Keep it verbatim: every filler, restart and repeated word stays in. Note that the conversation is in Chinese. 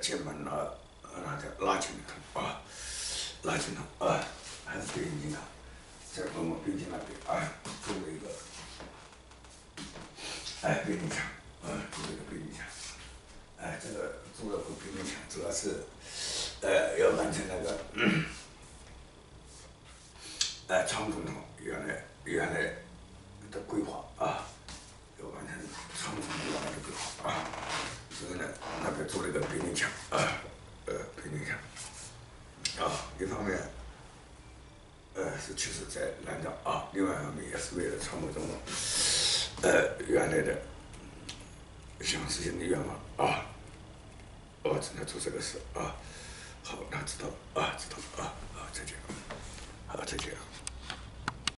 进门了，那个拉进头啊，拉进头啊，还是对应进头，在我们北京那边啊，做了一个，哎，北京墙，啊，做了一个北京墙，哎，这个做了个北京墙，主要是，呃，要完成那个，嗯、呃，常总统原来原来的规划啊，要完成常总统原来的规划啊，所以呢，那边做了一个北京墙啊，呃，北京墙，啊，一方面。呃，是其实在南诏啊，另外一方面也是为了传播中国，呃，原来的想实现的愿望啊，我正在做这个事啊，好，那知道了啊，知道了啊，好，再见，好，再见。